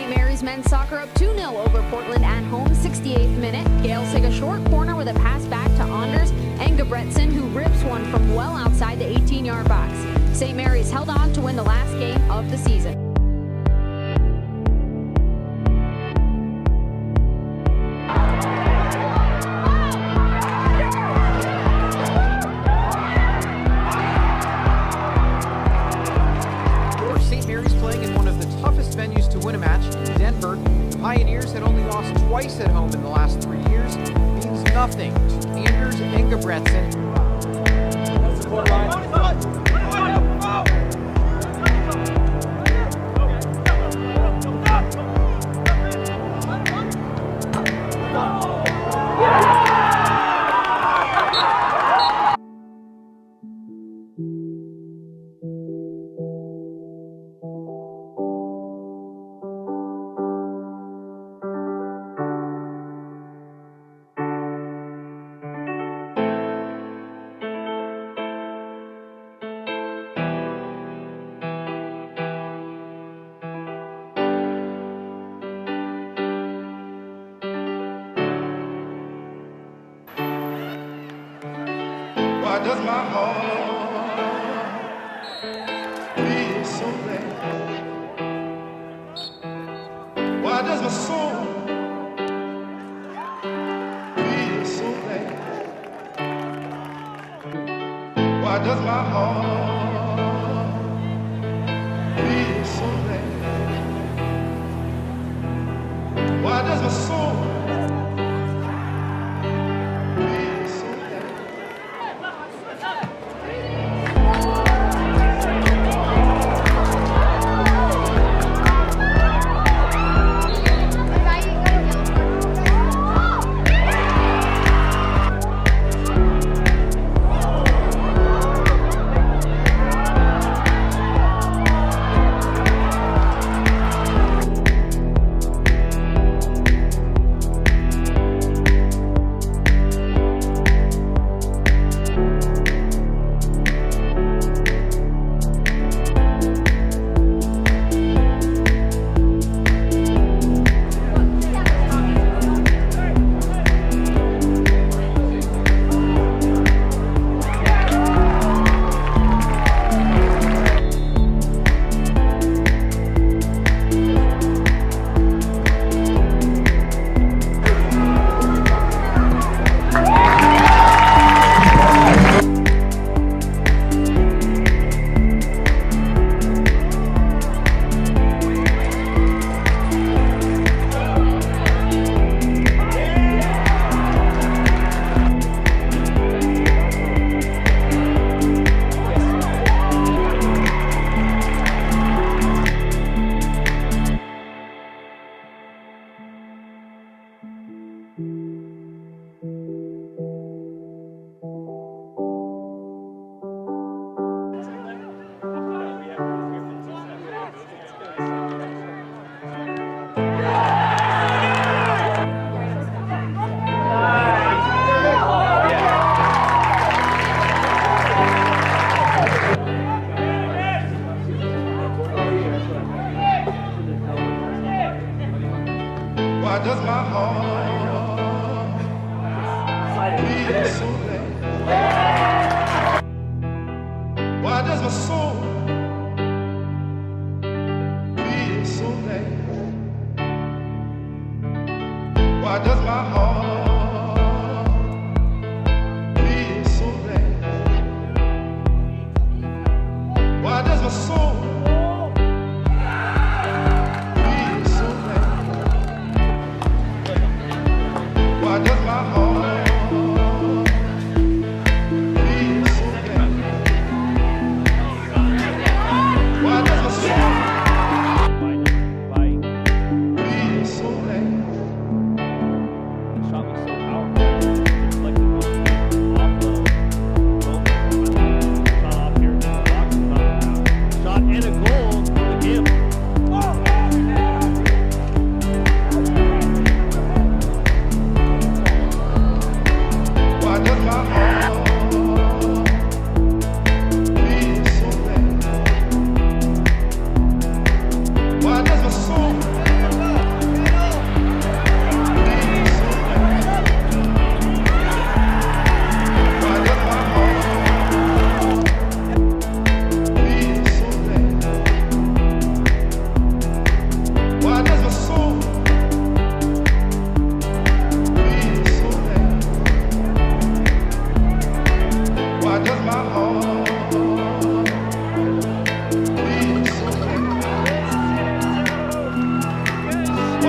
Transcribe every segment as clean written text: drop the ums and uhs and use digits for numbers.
St. Mary's men's soccer up 2-0 over Portland at home, 68th minute. Gales take a short corner with a pass back to Anders Engebretsen, who rips one from well outside the 18-yard box. St. Mary's held on to win the last game of the season. St. Mary's playing in one of the toughest venues to win a match, Denver. The Pioneers had only lost twice at home in the last 3 years. Means nothing to Anders Engebretsen. Why does my heart feel so bad? Why does my soul feel so bad? Why does my heart feel so bad? Why does my soul Why does my heart feel so bad? Why does my soul feel so bad? Why does my heart feel so bad? Why does my soul Why does my heart feel so bad? Why does my soul feel so bad?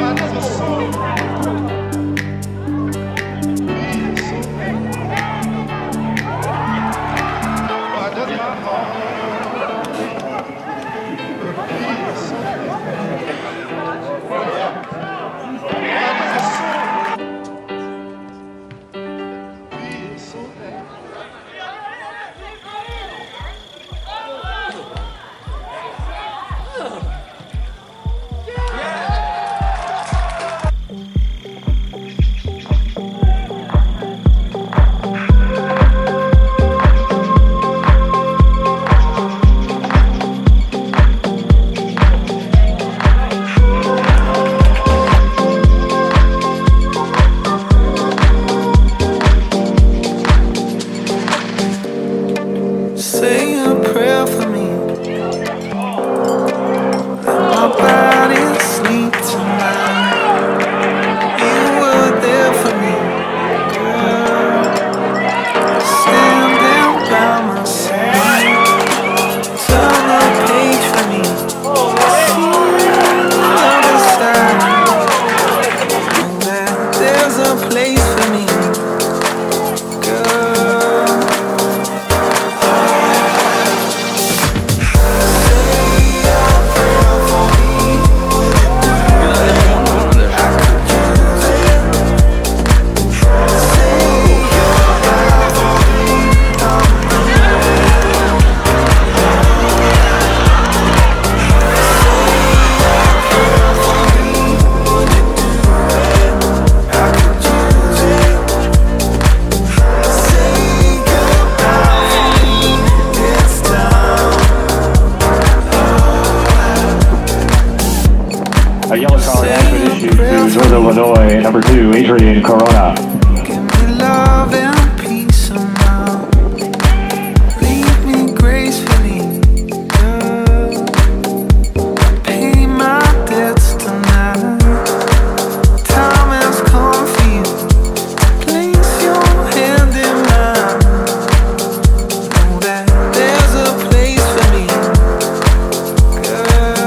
Why does my soul feel so bad? Why does my heart feel so bad? Why does my soul feel so bad? Say a prayer for me. Let my body sleep tonight. You were there for me, girl. Standing by my side. Turn the page for me. See the other side. Know that there's a place for me, girl. A yellow card has been issued to Northern Illinois, number 2, Adrian Corona. Give me love and peace of mind. Lead me gracefully, girl. Pay my debts tonight. Time has come for you. Place your hand in mine. Know that there's a place for me, girl.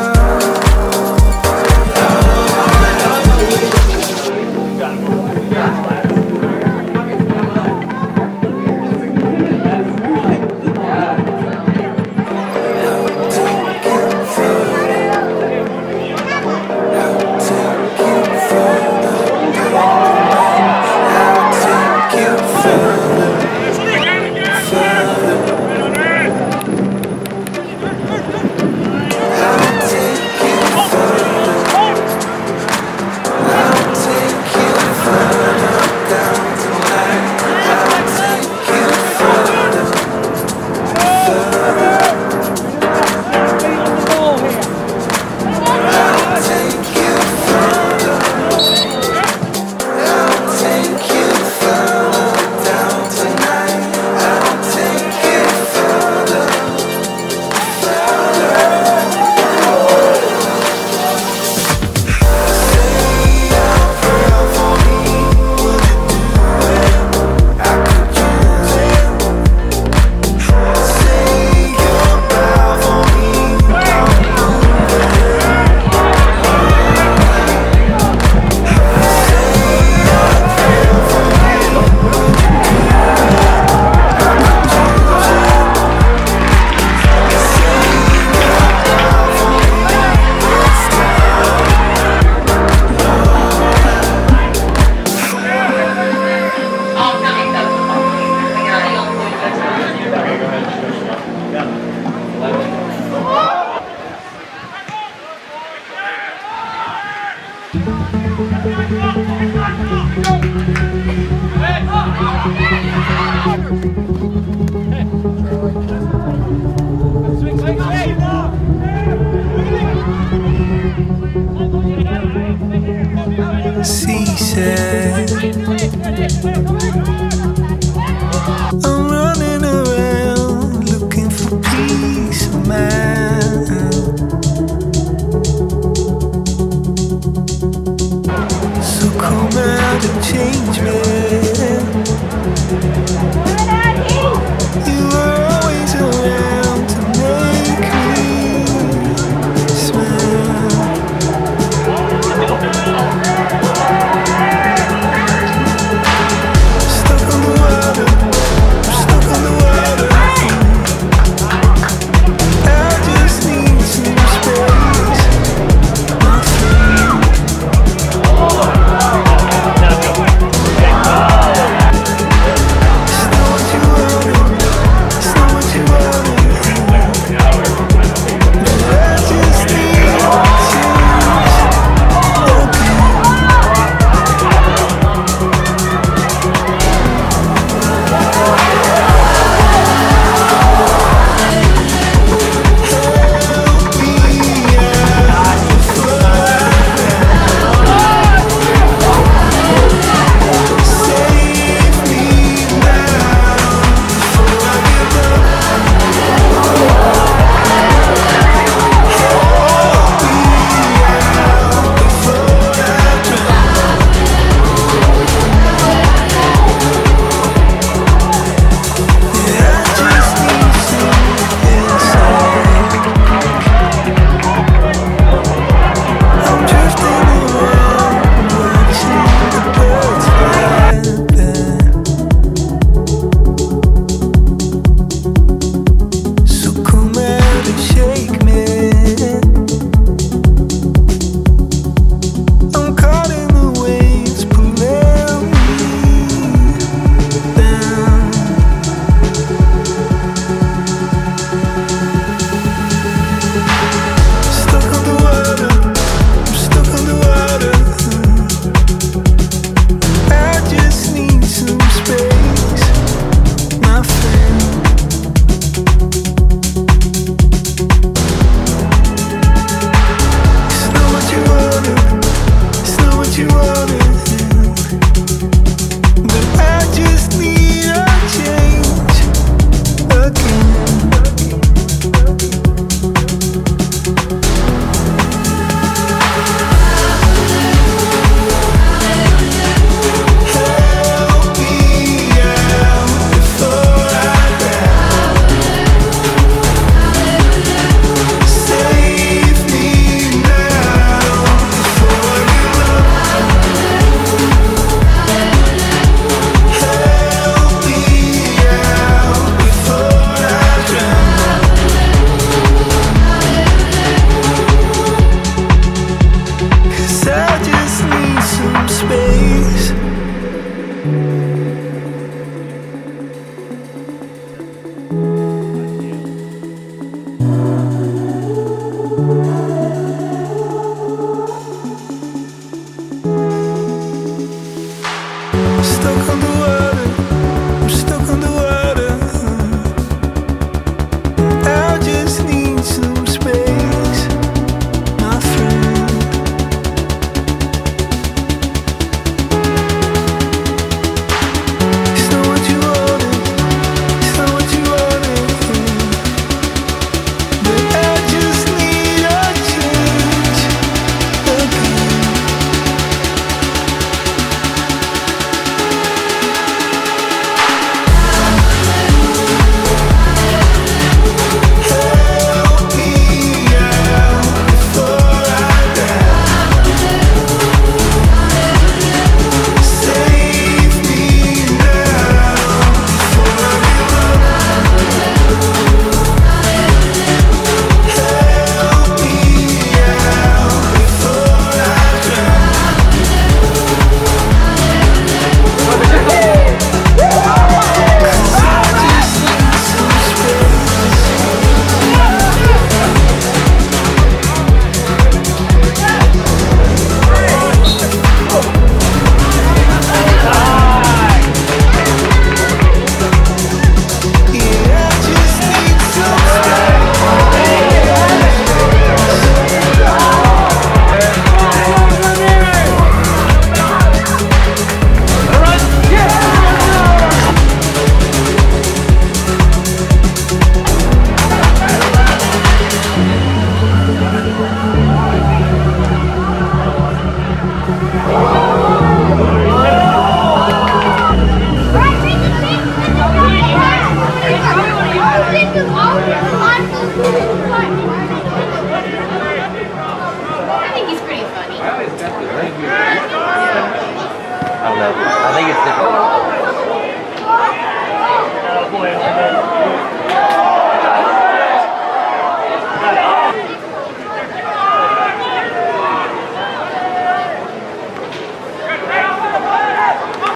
She said, I'm running around looking for peace of mind. So come out and change me. You were always around to make me smile. stuck underwater. I'm stuck underwater. I just need some space, my friend. It's not what you wanted. It's not what you wanted. But I just need a change again. Help me out before I die. Save me now before I give up. Help me out before I drown. Yeah, I just need some space. I think he's pretty funny. I don't know. I think it's different.